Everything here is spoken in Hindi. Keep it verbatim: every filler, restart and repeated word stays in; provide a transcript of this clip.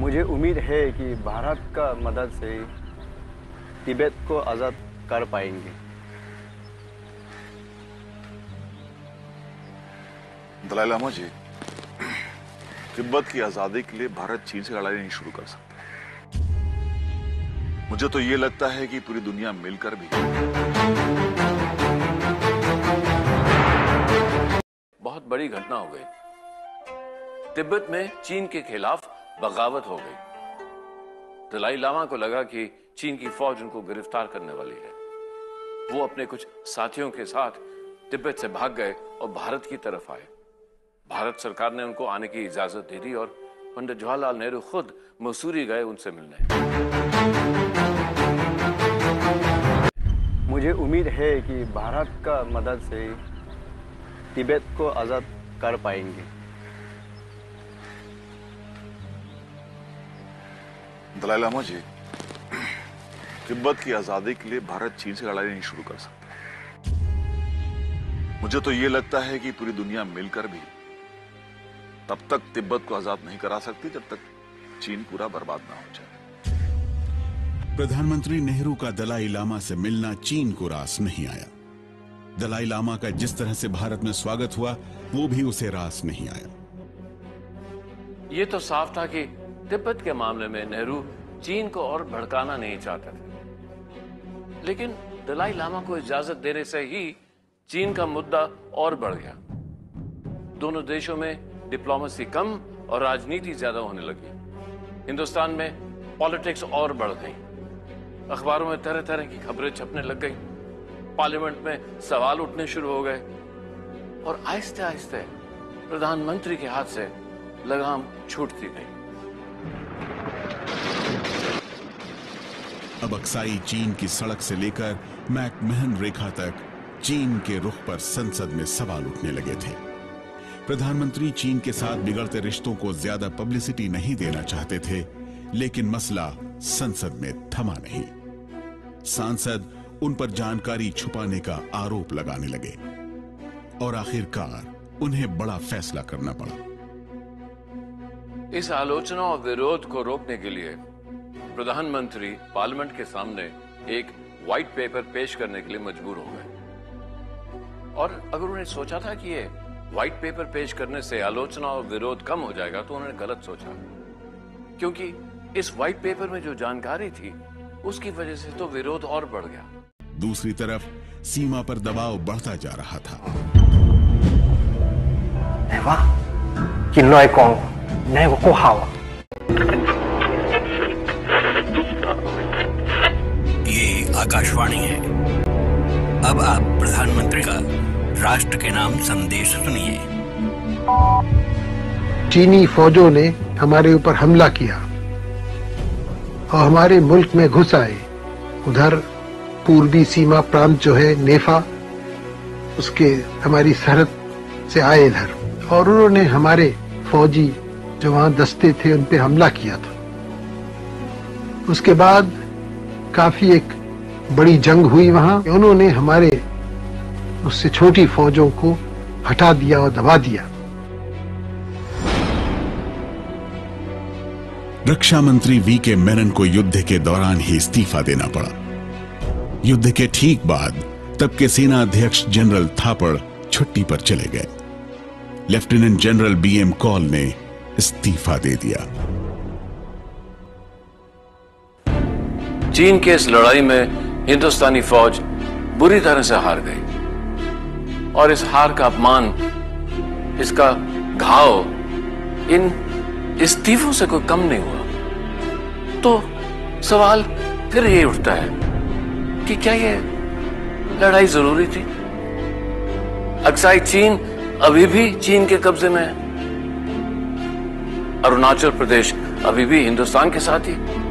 मुझे उम्मीद है कि भारत का मदद से तिब्बत को आज़ाद कर पाएंगे। दलाई लामा जी, तिब्बत की आजादी के लिए भारत चीन से लड़ाई नहीं शुरू कर सकता। मुझे तो ये लगता है कि पूरी दुनिया मिलकर भी बहुत बड़ी घटना हो गई। तिब्बत में चीन के खिलाफ बगावत हो गई। दलाई लामा को लगा कि चीन की फौज उनको गिरफ्तार करने वाली है। वो अपने कुछ साथियों के साथ तिब्बत से भाग गए और भारत की तरफ आए। भारत सरकार ने उनको आने की इजाजत दे दी और पंडित जवाहरलाल नेहरू खुद मसूरी गए उनसे मिलने। मुझे उम्मीद है कि भारत का मदद से तिब्बत को आज़ाद कर पाएंगे। दलाई लामा जी, तिब्बत की आजादी के लिए भारत चीन से लड़ाई नहीं शुरू कर सकता। मुझे तो ये लगता है कि पूरी दुनिया मिलकर भी तब तक तिब्बत को आजाद नहीं करा सकती जब तक चीन पूरा बर्बाद ना हो जाए। प्रधानमंत्री नेहरू का दलाई लामा से मिलना चीन को रास नहीं आया। दलाई लामा का जिस तरह से भारत में स्वागत हुआ वो भी उसे रास नहीं आया। ये तो साफ था कि तिब्बत के मामले में नेहरू चीन को और भड़काना नहीं चाहते थे, लेकिन दलाई लामा को इजाजत देने से ही चीन का मुद्दा और बढ़ गया। दोनों देशों में डिप्लोमेसी कम और राजनीति ज्यादा होने लगी। हिंदुस्तान में पॉलिटिक्स और बढ़ गई। अखबारों में तरह तरह की खबरें छपने लग गई। पार्लियामेंट में सवाल उठने शुरू हो गए और आहिस्ते आहिस्ते प्रधानमंत्री के हाथ से लगाम छूटती गई। अब अक्साई चीन की सड़क से लेकर मैकमहन रेखा तक चीन के रुख पर संसद में सवाल उठने लगे थे। प्रधानमंत्री चीन के साथ बिगड़ते रिश्तों को ज्यादा पब्लिसिटी नहीं देना चाहते थे, लेकिन मसला संसद में थमा नहीं। सांसद उन पर जानकारी छुपाने का आरोप लगाने लगे और आखिरकार उन्हें बड़ा फैसला करना पड़ा। इस आलोचना और विरोध को रोकने के लिए प्रधानमंत्री पार्लियामेंट के सामने एक व्हाइट पेपर पेश करने के लिए मजबूर हो गए। और अगर उन्हें सोचा था कि ये व्हाइट पेपर पेश करने से आलोचना और विरोध कम हो जाएगा तो उन्होंने गलत सोचा, क्योंकि इस व्हाइट पेपर में जो जानकारी थी उसकी वजह से तो विरोध और बढ़ गया। दूसरी तरफ सीमा पर दबाव बढ़ता जा रहा था। ये आकाशवाणी है। अब आप प्रधानमंत्री का राष्ट्र के नाम संदेश सुनिए। चीनी फौजों ने हमारे ऊपर हमला किया और हमारे मुल्क में घुस आए। उधर पूर्वी सीमा प्रांत जो है नेफा, उसके हमारी सरहद से आए इधर, और उन्होंने हमारे फौजी जो वहां दस्ते थे उन पे हमला किया था। उसके बाद काफी एक बड़ी जंग हुई वहां। उन्होंने हमारे उससे छोटी फौजों को हटा दिया और दबा दिया। रक्षा मंत्री वी के मेनन को युद्ध के दौरान ही इस्तीफा देना पड़ा। युद्ध के ठीक बाद तब के सेना अध्यक्ष जनरल थापड़ छुट्टी पर चले गए। Lieutenant general B M Kaul ने इस्तीफा दे दिया। चीन के इस लड़ाई में हिंदुस्तानी फौज बुरी तरह से हार गई और इस हार का अपमान, इसका घाव इन इस्तीफों से कोई कम नहीं हुआ। तो सवाल फिर ये उठता है कि क्या ये लड़ाई जरूरी थी? अक्साई चीन अभी भी चीन के कब्जे में है। अरुणाचल प्रदेश अभी भी हिंदुस्तान के साथ ही।